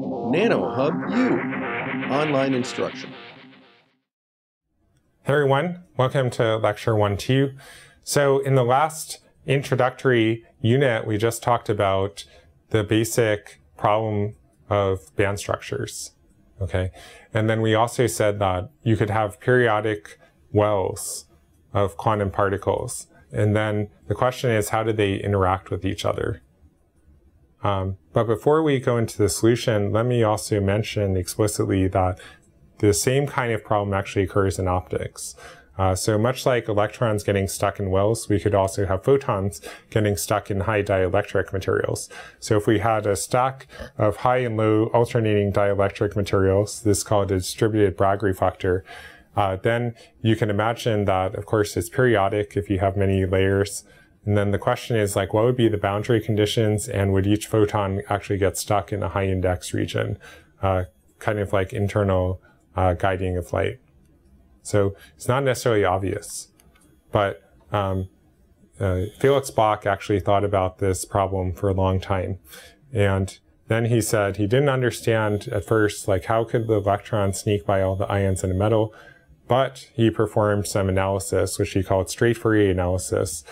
nanoHUB-U, online instruction. Hey everyone, welcome to lecture 1.2. So in the last introductory unit, we just talked about the basic problem of band structures, okay? And then we also said that you could have periodic wells of quantum particles. And then the question is, how do they interact with each other? But before we go into the solution, let me also mention explicitly that the same kind of problem actually occurs in optics. So much like electrons getting stuck in wells, we could also have photons getting stuck in high dielectric materials. So if we had a stack of high and low alternating dielectric materials, this is called a distributed Bragg reflector, then you can imagine that, of course, it's periodic if you have many layers. And then the question is, like, what would be the boundary conditions, and would each photon actually get stuck in a high index region, kind of like internal guiding of light. So it's not necessarily obvious, but Felix Bloch actually thought about this problem for a long time. And then he said he didn't understand at first, like, how could the electron sneak by all the ions in a metal, but he performed some analysis, which he called straight Fourier analysis,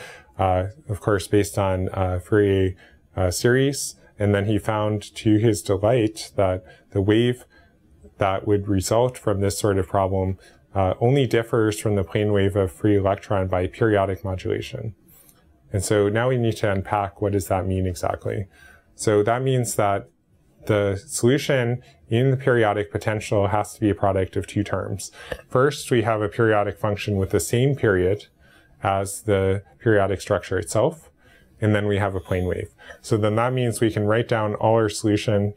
of course, based on Fourier series. And then he found, to his delight, that the wave that would result from this sort of problem only differs from the plane wave of free electron by periodic modulation. And so now we need to unpack what does that mean exactly. So that means that the solution in the periodic potential has to be a product of two terms. First, we have a periodic function with the same period as the periodic structure itself, and then we have a plane wave. So then that means we can write down all our solution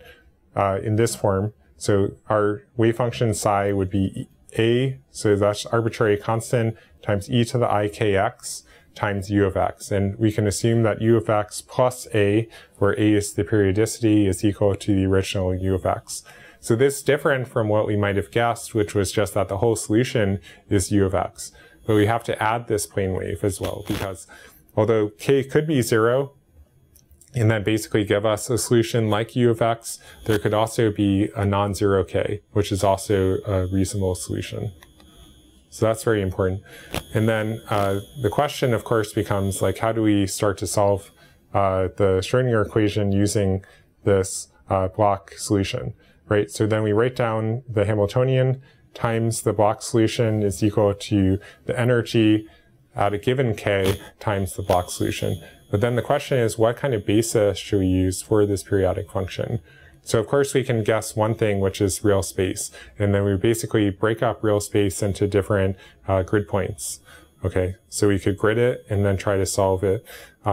in this form. So our wave function psi would be a, so that's arbitrary constant, times e to the ikx times u of x. And we can assume that u of x plus a, where a is the periodicity, is equal to the original u of x. So this is different from what we might have guessed, which was just that the whole solution is u of x. But we have to add this plane wave as well, because although k could be 0, and then basically give us a solution like u of x, there could also be a non-zero k, which is also a reasonable solution. So that's very important. And then the question, of course, becomes, like, how do we start to solve the Schrödinger equation using this Bloch solution, right? So then we write down the Hamiltonian times the Bloch solution is equal to the energy at a given k times the Bloch solution. But then the question is, what kind of basis should we use for this periodic function? So of course we can guess one thing, which is real space. And then we basically break up real space into different grid points. Okay, so we could grid it and then try to solve it.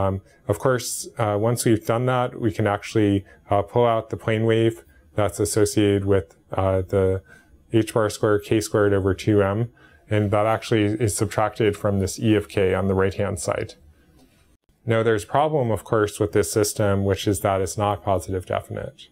Of course, once we've done that, we can actually pull out the plane wave that's associated with the h bar squared k squared over 2m. And that actually is subtracted from this e of k on the right-hand side. Now, there's a problem, of course, with this system, which is that it's not positive definite.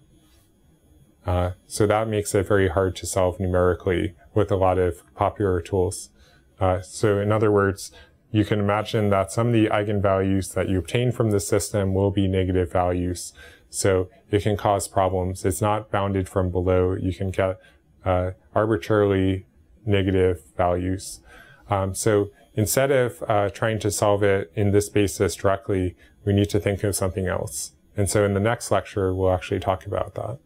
So that makes it very hard to solve numerically with a lot of popular tools. So in other words, you can imagine that some of the eigenvalues that you obtain from the system will be negative values. So it can cause problems. It's not bounded from below. You can get arbitrarily negative values. So instead of trying to solve it in this basis directly, we need to think of something else. And so in the next lecture, we'll actually talk about that.